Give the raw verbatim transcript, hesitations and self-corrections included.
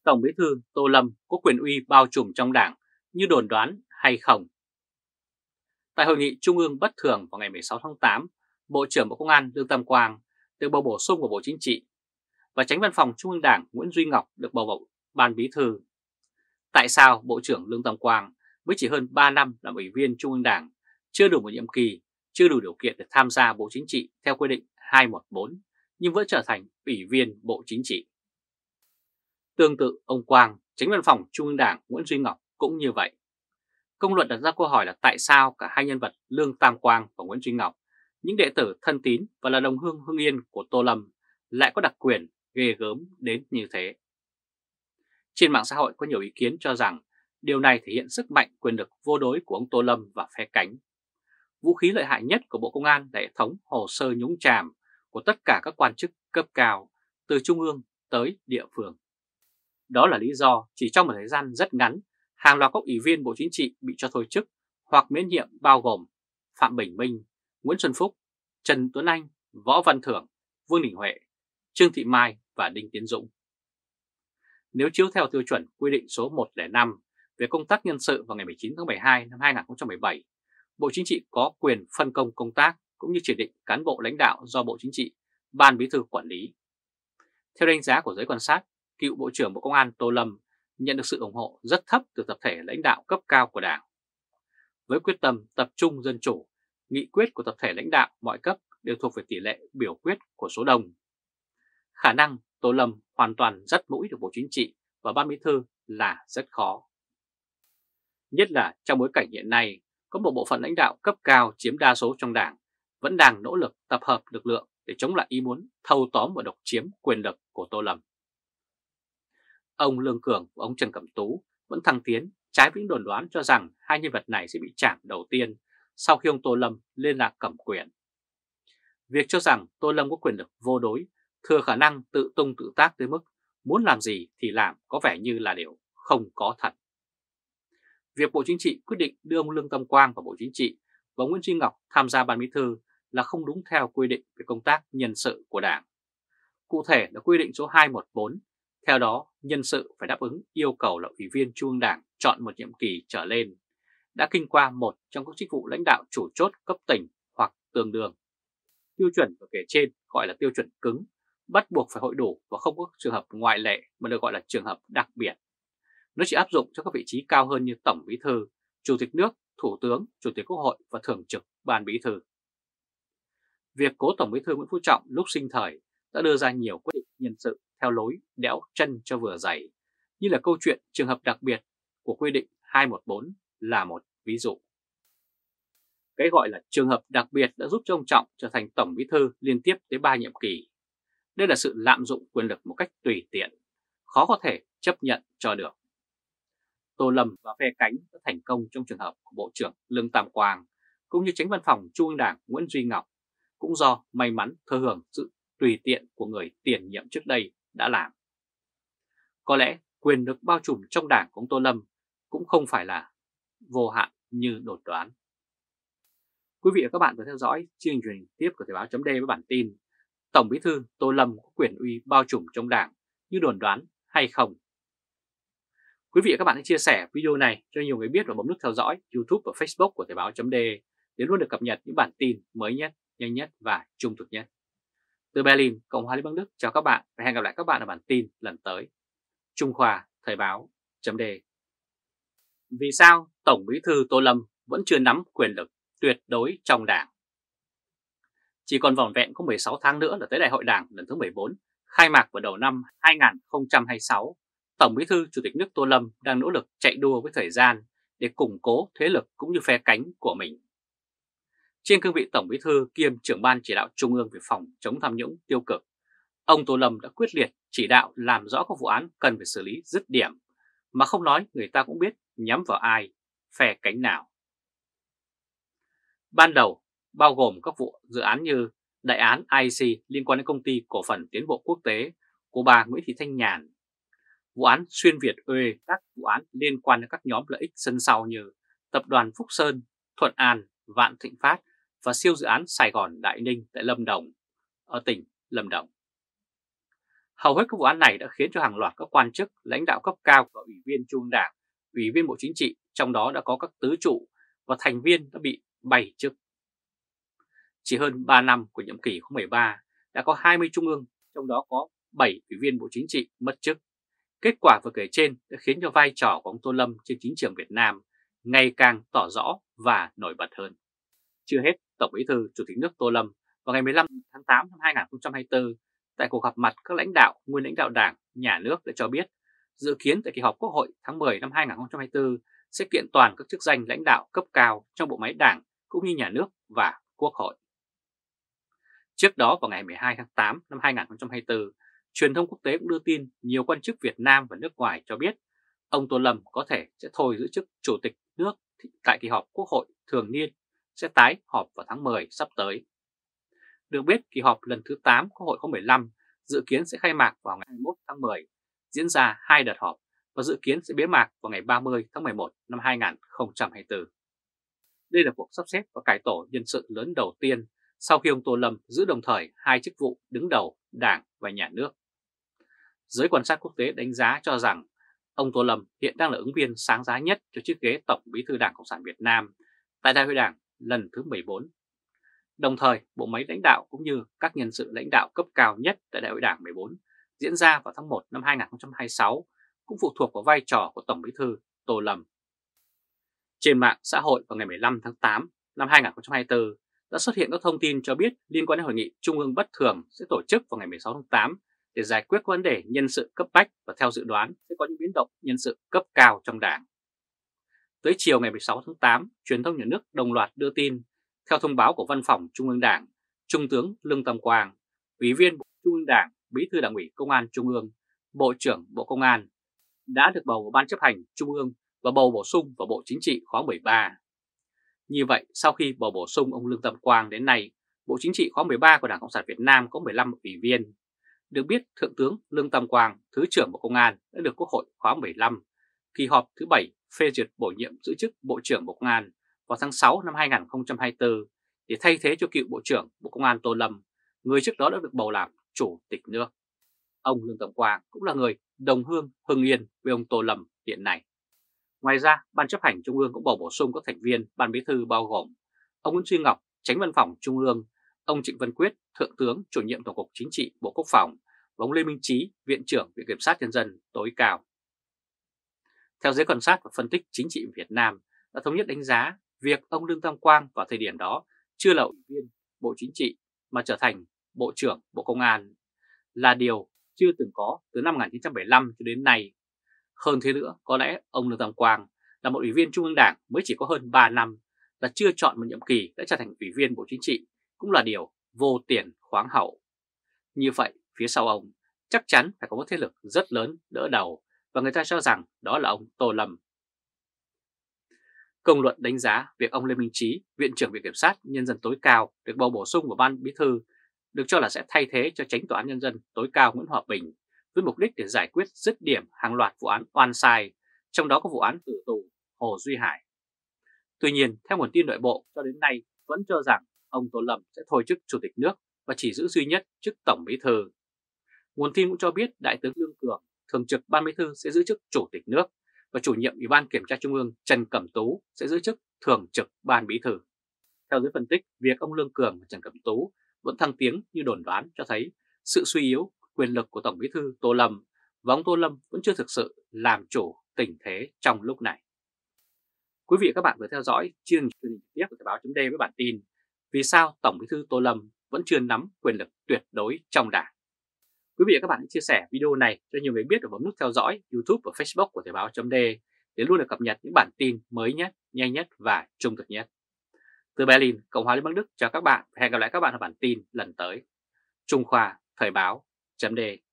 Tổng Bí thư Tô Lâm có quyền uy bao trùm trong Đảng như đồn đoán hay không? Tại hội nghị Trung ương bất thường vào ngày mười sáu tháng tám, Bộ trưởng Bộ Công an Lương Tam Quang được bầu bổ sung vào Bộ Chính trị và Chánh Văn phòng Trung ương Đảng Nguyễn Duy Ngọc được bầu vào Ban Bí thư. Tại sao Bộ trưởng Lương Tam Quang mới chỉ hơn ba năm làm Ủy viên Trung ương Đảng, chưa đủ một nhiệm kỳ, chưa đủ điều kiện để tham gia Bộ Chính trị theo quy định hai một bốn, nhưng vẫn trở thành Ủy viên Bộ Chính trị? Tương tự ông Quang, Chánh Văn phòng Trung ương Đảng Nguyễn Duy Ngọc cũng như vậy. Công luận đặt ra câu hỏi là tại sao cả hai nhân vật Lương Tam Quang và Nguyễn Duy Ngọc, những đệ tử thân tín và là đồng hương hưng yên của Tô Lâm, lại có đặc quyền ghê gớm đến như thế. Trên mạng xã hội có nhiều ý kiến cho rằng điều này thể hiện sức mạnh quyền lực vô đối của ông Tô Lâm và phe cánh. Vũ khí lợi hại nhất của Bộ Công an là hệ thống hồ sơ nhúng chàm của tất cả các quan chức cấp cao, từ trung ương tới địa phương. Đó là lý do chỉ trong một thời gian rất ngắn, hàng loạt các ủy viên Bộ Chính trị bị cho thôi chức hoặc miễn nhiệm bao gồm Phạm Bình Minh, Nguyễn Xuân Phúc, Trần Tuấn Anh, Võ Văn Thưởng, Vương Đình Huệ, Trương Thị Mai và Đinh Tiến Dũng. Nếu chiếu theo tiêu chuẩn quy định số một không năm về công tác nhân sự vào ngày mười chín tháng mười hai năm hai nghìn không trăm mười bảy, Bộ Chính trị có quyền phân công công tác cũng như chỉ định cán bộ lãnh đạo do Bộ Chính trị, Ban Bí thư quản lý. Theo đánh giá của giới quan sát, cựu Bộ trưởng Bộ Công an Tô Lâm nhận được sự ủng hộ rất thấp từ tập thể lãnh đạo cấp cao của Đảng. Với quyết tâm tập trung dân chủ, nghị quyết của tập thể lãnh đạo mọi cấp đều thuộc về tỷ lệ biểu quyết của số đông. Khả năng Tô Lâm hoàn toàn dắt mũi được Bộ Chính trị và Ban Bí thư là rất khó. Nhất là trong bối cảnh hiện nay, có một bộ phận lãnh đạo cấp cao chiếm đa số trong Đảng vẫn đang nỗ lực tập hợp lực lượng để chống lại ý muốn thâu tóm và độc chiếm quyền lực của Tô Lâm. Ông Lương Cường và ông Trần Cẩm Tú vẫn thăng tiến trái với những đồn đoán cho rằng hai nhân vật này sẽ bị chạm đầu tiên sau khi ông Tô Lâm lên lạc cầm quyền. Việc cho rằng Tô Lâm có quyền lực vô đối, thừa khả năng tự tung tự tác tới mức muốn làm gì thì làm có vẻ như là điều không có thật. Việc Bộ Chính trị quyết định đưa ông Lương Tam Quang vào Bộ Chính trị và Nguyễn Duy Ngọc tham gia Ban Bí thư là không đúng theo quy định về công tác nhân sự của Đảng. Cụ thể là quy định số hai một bốn, theo đó nhân sự phải đáp ứng yêu cầu là Ủy viên Trung ương Đảng chọn một nhiệm kỳ trở lên, đã kinh qua một trong các chức vụ lãnh đạo chủ chốt cấp tỉnh hoặc tương đương. Tiêu chuẩn vừa kể trên gọi là tiêu chuẩn cứng, bắt buộc phải hội đủ và không có trường hợp ngoại lệ mà được gọi là trường hợp đặc biệt. Nó chỉ áp dụng cho các vị trí cao hơn như Tổng Bí thư, Chủ tịch nước, Thủ tướng, Chủ tịch Quốc hội và Thường trực Ban Bí thư. Việc cố Tổng Bí thư Nguyễn Phú Trọng lúc sinh thời đã đưa ra nhiều quyết định nhân sự theo lối đẽo chân cho vừa dày, như là câu chuyện trường hợp đặc biệt của quy định hai một bốn là một ví dụ. Cái gọi là trường hợp đặc biệt đã giúp cho ông Trọng trở thành Tổng Bí thư liên tiếp tới ba nhiệm kỳ. Đây là sự lạm dụng quyền lực một cách tùy tiện, khó có thể chấp nhận cho được. Tô Lâm và phe cánh đã thành công trong trường hợp của Bộ trưởng Lương Tam Quang, cũng như Chánh Văn phòng Trung ương Đảng Nguyễn Duy Ngọc, cũng do may mắn thừa hưởng sự tùy tiện của người tiền nhiệm trước đây đã làm. Có lẽ quyền lực bao trùm trong Đảng của ông Tô Lâm cũng không phải là vô hạn như đồn đoán. Quý vị và các bạn vừa theo dõi chương trình tiếp của Thời báo chấm D với bản tin Tổng Bí thư Tô Lâm có quyền uy bao trùm trong Đảng như đồn đoán hay không? Quý vị và các bạn hãy chia sẻ video này cho nhiều người biết và bấm nút theo dõi YouTube và Facebook của Thời báo chấm D để luôn được cập nhật những bản tin mới nhất, nhanh nhất và trung thực nhất. Từ Berlin, Cộng hòa Liên bang Đức chào các bạn và hẹn gặp lại các bạn ở bản tin lần tới. Trung Khoa Thời báo chấm D. Vì sao Tổng Bí thư Tô Lâm vẫn chưa nắm quyền lực tuyệt đối trong Đảng? Chỉ còn vỏn vẹn có mười sáu tháng nữa là tới Đại hội Đảng lần thứ mười bốn, khai mạc vào đầu năm hai nghìn không trăm hai mươi sáu. Tổng Bí thư Chủ tịch nước Tô Lâm đang nỗ lực chạy đua với thời gian để củng cố thế lực cũng như phe cánh của mình. Trên cương vị Tổng Bí thư kiêm trưởng ban chỉ đạo Trung ương về phòng chống tham nhũng tiêu cực, ông Tô Lâm đã quyết liệt chỉ đạo làm rõ các vụ án cần phải xử lý dứt điểm, mà không nói người ta cũng biết nhắm vào ai, phe cánh nào. Ban đầu bao gồm các vụ dự án như đại án i xê liên quan đến Công ty Cổ phần Tiến bộ Quốc tế của bà Nguyễn Thị Thanh Nhàn, vụ án xuyên Việt Uê, các vụ án liên quan đến các nhóm lợi ích sân sau như Tập đoàn Phúc Sơn, Thuận An, Vạn Thịnh Phát và siêu dự án Sài Gòn Đại Ninh tại Lâm Đồng, ở tỉnh Lâm Đồng. Hầu hết các vụ án này đã khiến cho hàng loạt các quan chức, lãnh đạo cấp cao và ủy viên Trung ương Đảng, ủy viên Bộ Chính trị, trong đó đã có các tứ trụ và thành viên đã bị bay chức. Chỉ hơn ba năm của nhiệm kỳ khóa mười ba đã có hai mươi trung ương, trong đó có bảy ủy viên Bộ Chính trị mất chức. Kết quả vừa kể trên đã khiến cho vai trò của ông Tô Lâm trên chính trường Việt Nam ngày càng tỏ rõ và nổi bật hơn. Chưa hết, Tổng Bí thư Chủ tịch nước Tô Lâm vào ngày mười lăm tháng tám năm hai nghìn không trăm hai mươi tư tại cuộc gặp mặt các lãnh đạo, nguyên lãnh đạo Đảng, Nhà nước đã cho biết dự kiến tại kỳ họp Quốc hội tháng mười năm hai nghìn không trăm hai mươi tư sẽ kiện toàn các chức danh lãnh đạo cấp cao trong bộ máy Đảng cũng như Nhà nước và Quốc hội. Trước đó vào ngày mười hai tháng tám năm hai nghìn không trăm hai mươi tư, truyền thông quốc tế cũng đưa tin nhiều quan chức Việt Nam và nước ngoài cho biết ông Tô Lâm có thể sẽ thôi giữ chức Chủ tịch nước tại kỳ họp Quốc hội thường niên sẽ tái họp vào tháng mười sắp tới. Được biết, kỳ họp lần thứ tám Quốc hội khóa mười lăm dự kiến sẽ khai mạc vào ngày hai mươi mốt tháng mười, diễn ra hai đợt họp và dự kiến sẽ bế mạc vào ngày ba mươi tháng mười một năm hai nghìn không trăm hai mươi tư. Đây là cuộc sắp xếp và cải tổ nhân sự lớn đầu tiên sau khi ông Tô Lâm giữ đồng thời hai chức vụ đứng đầu Đảng và Nhà nước. Giới quan sát quốc tế đánh giá cho rằng ông Tô Lâm hiện đang là ứng viên sáng giá nhất cho chiếc ghế Tổng Bí thư Đảng Cộng sản Việt Nam tại Đại hội Đảng lần thứ mười bốn. Đồng thời, bộ máy lãnh đạo cũng như các nhân sự lãnh đạo cấp cao nhất tại Đại hội Đảng mười bốn diễn ra vào tháng một năm hai nghìn không trăm hai mươi sáu cũng phụ thuộc vào vai trò của Tổng Bí thư Tô Lâm. Trên mạng xã hội vào ngày mười lăm tháng tám năm hai nghìn không trăm hai mươi tư đã xuất hiện các thông tin cho biết liên quan đến hội nghị Trung ương bất thường sẽ tổ chức vào ngày mười sáu tháng tám để giải quyết vấn đề nhân sự cấp bách và theo dự đoán sẽ có những biến động nhân sự cấp cao trong Đảng. Tới chiều ngày mười sáu tháng tám, truyền thông nhà nước đồng loạt đưa tin, theo thông báo của Văn phòng Trung ương Đảng, Trung tướng Lương Tam Quang, Ủy viên Bộ Trung ương Đảng, Bí thư Đảng ủy Công an Trung ương, Bộ trưởng Bộ Công an đã được bầu vào Ban chấp hành Trung ương và bầu bổ sung vào Bộ Chính trị khóa mười ba. Như vậy, sau khi bầu bổ sung ông Lương Tam Quang đến nay, Bộ Chính trị khóa mười ba của Đảng Cộng sản Việt Nam có mười lăm ủy viên. Được biết, Thượng tướng Lương Tam Quang, Thứ trưởng Bộ Công an đã được Quốc hội khóa mười lăm, kỳ họp thứ bảy phê duyệt bổ nhiệm giữ chức Bộ trưởng Bộ Công an vào tháng sáu năm hai nghìn không trăm hai mươi tư để thay thế cho cựu Bộ trưởng Bộ Công an Tô Lâm, người trước đó đã được bầu làm Chủ tịch nước. Ông Lương Tam Quang cũng là người đồng hương hưng yên với ông Tô Lâm hiện nay. Ngoài ra, Ban chấp hành Trung ương cũng bầu bổ sung các thành viên Ban Bí thư bao gồm ông Nguyễn Duy Ngọc, Chánh Văn phòng Trung ương, ông Trịnh Văn Quyết, Thượng tướng, Chủ nhiệm Tổng cục Chính trị Bộ Quốc phòng và ông Lê Minh Trí, Viện trưởng Viện Kiểm sát Nhân dân tối cao. Theo giới quan sát và phân tích chính trị Việt Nam đã thống nhất đánh giá việc ông Lương Tam Quang vào thời điểm đó chưa là ủy viên Bộ Chính trị mà trở thành Bộ trưởng Bộ Công an là điều chưa từng có từ năm một nghìn chín trăm bảy mươi lăm cho đến nay. Hơn thế nữa, có lẽ ông Lương Tam Quang là một ủy viên Trung ương Đảng mới chỉ có hơn ba năm, là chưa chọn một nhiệm kỳ đã trở thành ủy viên Bộ Chính trị cũng là điều vô tiền khoáng hậu. Như vậy, phía sau ông chắc chắn phải có một thế lực rất lớn đỡ đầu và người ta cho rằng đó là ông Tô Lâm. Công luận đánh giá việc ông Lê Minh Trí, Viện trưởng Viện Kiểm sát Nhân dân tối cao được bầu bổ sung vào Ban Bí thư được cho là sẽ thay thế cho Chánh Tòa án Nhân dân tối cao Nguyễn Hòa Bình với mục đích để giải quyết dứt điểm hàng loạt vụ án oan sai, trong đó có vụ án tử tù Hồ Duy Hải. Tuy nhiên, theo nguồn tin nội bộ cho đến nay vẫn cho rằng ông Tô Lâm sẽ thôi chức Chủ tịch nước và chỉ giữ duy nhất chức Tổng Bí thư. Nguồn tin cũng cho biết Đại tướng Lương Cường, Thường trực Ban Bí thư sẽ giữ chức Chủ tịch nước và chủ nhiệm Ủy ban Kiểm tra Trung ương Trần Cẩm Tú sẽ giữ chức Thường trực Ban Bí thư. Theo giới phân tích, việc ông Lương Cường và Trần Cẩm Tú vẫn thăng tiếng như đồn đoán cho thấy sự suy yếu quyền lực của Tổng Bí thư Tô Lâm và ông Tô Lâm vẫn chưa thực sự làm chủ tình thế trong lúc này. Quý vị và các bạn vừa theo dõi chương trình trực tiếp của Thời báo chấm D với bản tin vì sao Tổng Bí thư Tô Lâm vẫn chưa nắm quyền lực tuyệt đối trong Đảng. Quý vị và các bạn hãy chia sẻ video này cho nhiều người biết và bấm nút theo dõi YouTube và Facebook của Thời báo chấm D để luôn được cập nhật những bản tin mới nhất, nhanh nhất và trung thực nhất. Từ Berlin, Cộng hòa Liên bang Đức chào các bạn và hẹn gặp lại các bạn ở bản tin lần tới. Trung Khoa, Thời báo chấm D.